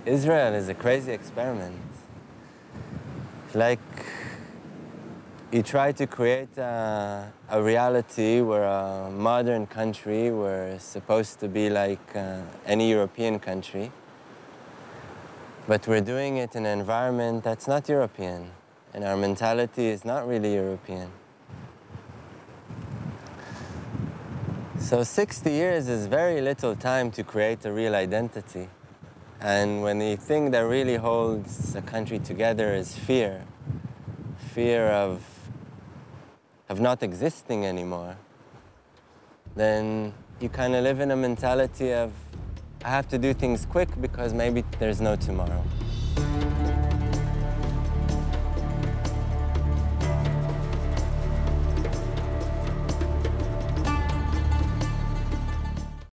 Israel is a crazy experiment. Like, you try to create a reality where a modern country, we're supposed to be like any European country, but we're doing it in an environment that's not European, and our mentality is not really European. So 60 years is very little time to create a real identity. And when the thing that really holds a country together is fear, fear of not existing anymore, then you kind of live in a mentality of, I have to do things quick because maybe there's no tomorrow.